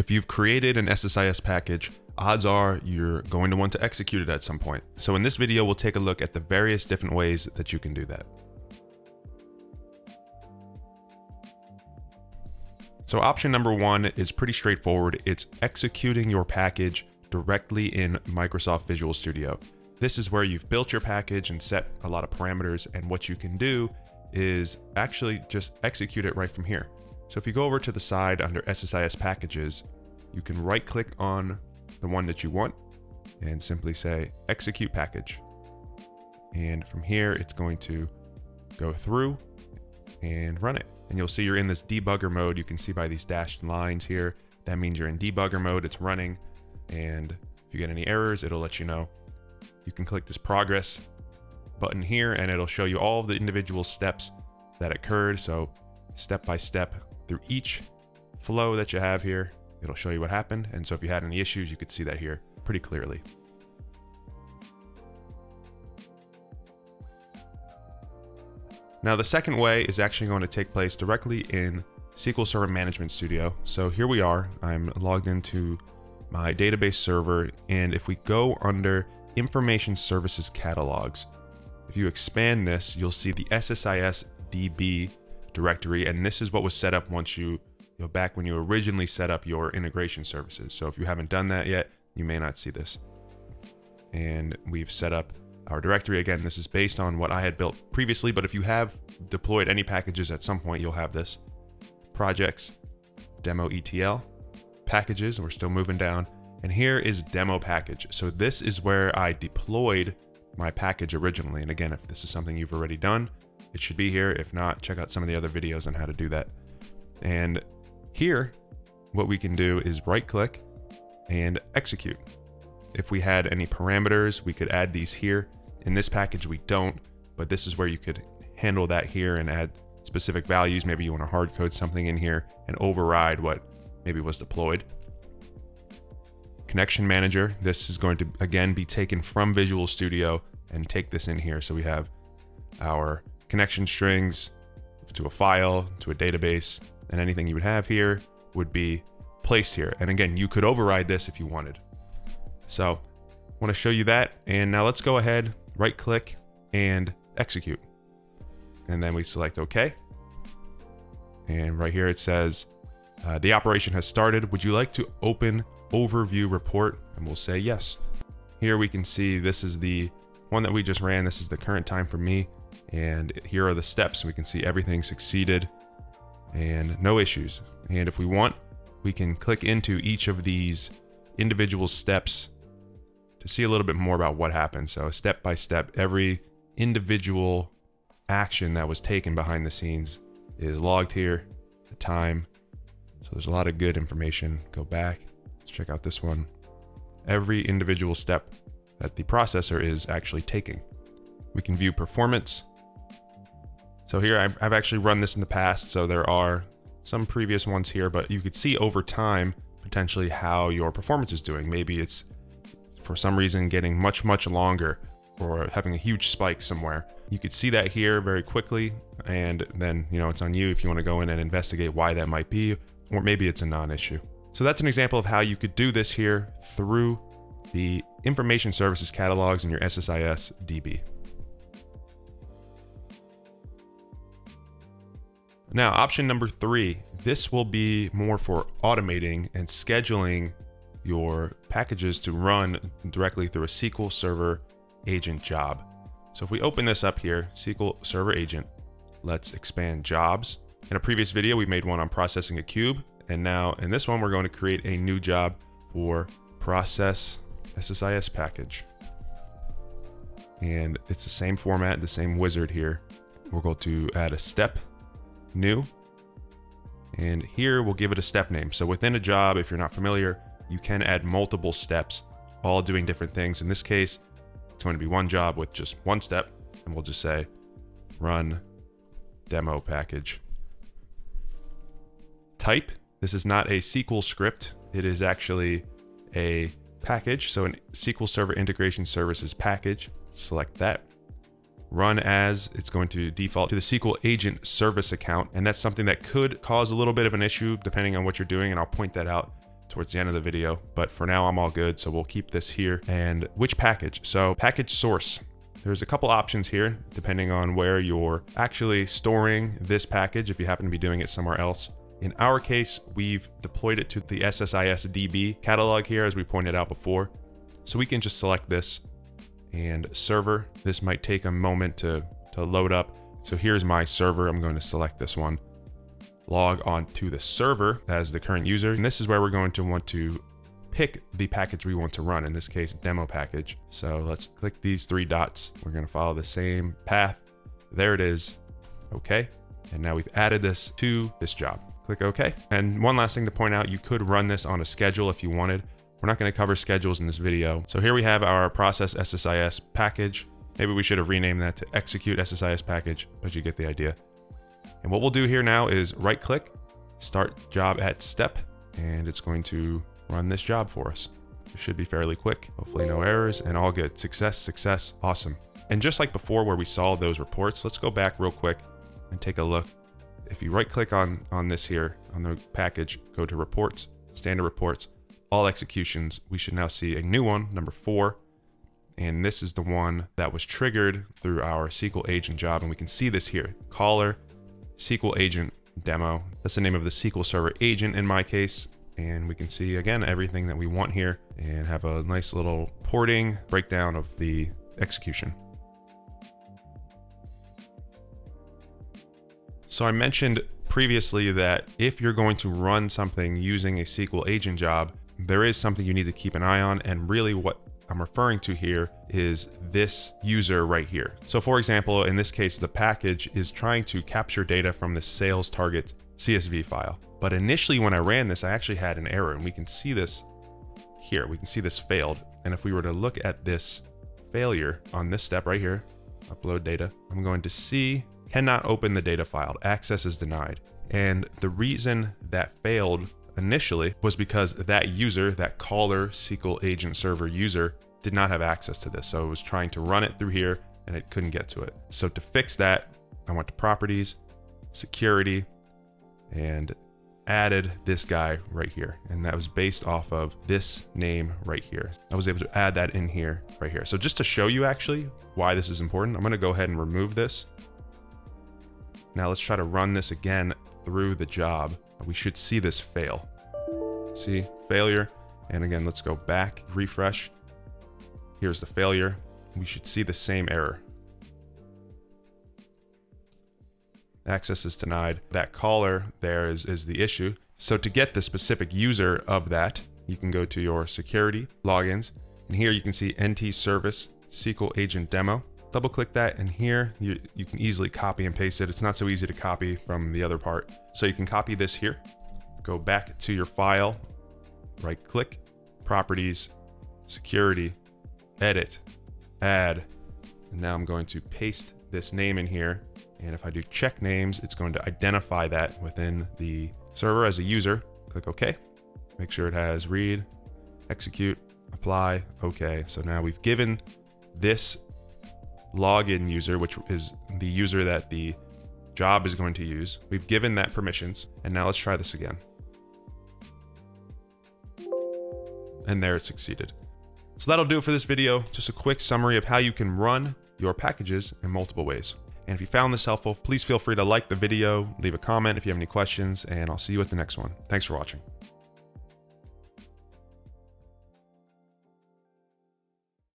If you've created an SSIS package, odds are you're going to want to execute it at some point. So in this video, we'll take a look at the various different ways that you can do that. So option number one is pretty straightforward. It's executing your package directly in Microsoft Visual Studio. This is where you've built your package and set a lot of parameters, and what you can do is actually just execute it right from here. So if you go over to the side under SSIS packages, you can right click on the one that you want and simply say execute package. And from here, it's going to go through and run it. And you'll see you're in this debugger mode. You can see by these dashed lines here, that means you're in debugger mode, it's running. And if you get any errors, it'll let you know. You can click this progress button here and it'll show you all of the individual steps that occurred. So step by step through each flow that you have here, it'll show you what happened. And so if you had any issues, you could see that here pretty clearly. Now the second way is actually going to take place directly in SQL Server Management Studio. So here we are, I'm logged into my database server, and if we go under Information Services Catalogs, if you expand this, you'll see the SSISDB directory, and this is what was set up once back when you originally set up your integration services. So if you haven't done that yet, you may not see this. And we've set up our directory. Again, this is based on what I had built previously, but if you have deployed any packages at some point, you'll have this. Projects, demo ETL, packages, and we're still moving down. And here is demo package. So this is where I deployed my package originally. And again, if this is something you've already done, it should be here. If not, check out some of the other videos on how to do that. And here, what we can do is right click and execute. If we had any parameters, we could add these here. In this package, we don't, but this is where you could handle that here and add specific values. Maybe you want to hard code something in here and override what maybe was deployed. Connection Manager, this is going to again be taken from Visual Studio and take this in here. So we have our connection strings to a file, to a database, and anything you would have here would be placed here. And again, you could override this if you wanted. So I want to show you that. And now let's go ahead, right click and execute. And then we select OK. And right here it says, the operation has started. Would you like to open overview report? And we'll say yes. Here we can see this is the one that we just ran. This is the current time for me. And here are the steps. We can see everything succeeded and no issues. And if we want, we can click into each of these individual steps to see a little bit more about what happened. So step by step, every individual action that was taken behind the scenes is logged here, the time. So there's a lot of good information. Go back, let's check out this one. Every individual step that the processor is actually taking. We can view performance. So here I've actually run this in the past, so there are some previous ones here, but you could see over time potentially how your performance is doing. Maybe it's for some reason getting much longer or having a huge spike somewhere. You could see that here very quickly, and then it's on you if you want to go in and investigate why that might be, or maybe it's a non-issue. So that's an example of how you could do this here through the Information Services Catalogs in your SSISDB. Now, option number 3, this will be more for automating and scheduling your packages to run directly through a SQL Server Agent Job. So if we open this up here, SQL Server Agent, let's expand jobs. In a previous video, we made one on processing a cube. And now in this one, we're going to create a new job for process SSIS package. And it's the same format, the same wizard here. We're going to add a step, new, and here we'll give it a step name. So within a job, if you're not familiar, you can add multiple steps, all doing different things. In this case, it's going to be one job with just one step, and we'll just say run demo package. Type, this is not a SQL script, it is actually a package, so a SQL Server Integration Services package. Select that. Run as, it's going to default to the SQL Agent Service account, and that's something that could cause a little bit of an issue depending on what you're doing, and I'll point that out towards the end of the video, but for now I'm all good. So we'll keep this here. And which package? So package source. There's a couple options here, depending on where you're actually storing this package, if you happen to be doing it somewhere else. In our case, we've deployed it to the SSISDB catalog here, as we pointed out before. So we can just select this and server. This might take a moment to load up. So here's my server. I'm going to select this one. Log on to the server as the current user. And this is where we're going to want to pick the package we want to run, in this case, demo package. So let's click these 3 dots. We're going to follow the same path. There it is. Okay. And now we've added this to this job. Click OK. And one last thing to point out, you could run this on a schedule if you wanted. We're not going to cover schedules in this video. So here we have our process SSIS package. Maybe we should have renamed that to execute SSIS package, but you get the idea. And what we'll do here now is right click, start job at step, and it's going to run this job for us. It should be fairly quick. Hopefully no errors and all good. Success, success, awesome. And just like before where we saw those reports, let's go back real quick and take a look. If you right click on this here, on the package, go to reports, standard reports, all executions, we should now see a new one, number 4. And this is the one that was triggered through our SQL Agent job. And we can see this here, caller, SQL Agent demo. That's the name of the SQL Server agent in my case. And we can see again, everything that we want here and have a nice little porting breakdown of the execution. So I mentioned previously that if you're going to run something using a SQL Agent job, there is something you need to keep an eye on. And really what I'm referring to here is this user right here. So for example, in this case, the package is trying to capture data from the sales target CSV file. But initially when I ran this, I actually had an error, and we can see this here. We can see this failed. And if we were to look at this failure on this step right here, upload data, I'm going to see cannot open the data file. Access is denied. And the reason that failed initially was because that user, that caller SQL Agent Server user, did not have access to this. So it was trying to run it through here and it couldn't get to it. So to fix that, I went to properties, security, and added this guy right here. And that was based off of this name right here. I was able to add that in here, right here. So just to show you actually why this is important, I'm going to go ahead and remove this. Now let's try to run this again through the job. We should see this fail. See, failure. And again, let's go back, refresh. Here's the failure. We should see the same error. Access is denied. That caller there is the issue. So to get the specific user of that, you can go to your security logins. And here you can see NT service SQL Agent demo. Double click that, and here you can easily copy and paste it. It's not so easy to copy from the other part. So you can copy this here, go back to your file, right click, properties, security, edit, add. And now I'm going to paste this name in here. And if I do check names, it's going to identify that within the server as a user. Click OK. Make sure it has read, execute, apply, OK. So now we've given this login user, which is the user that the job is going to use. We've given that permissions. And now let's try this again. And there it succeeded. So that'll do it for this video. Just a quick summary of how you can run your packages in multiple ways. And if you found this helpful, please feel free to like the video, leave a comment if you have any questions, and I'll see you at the next one. Thanks for watching.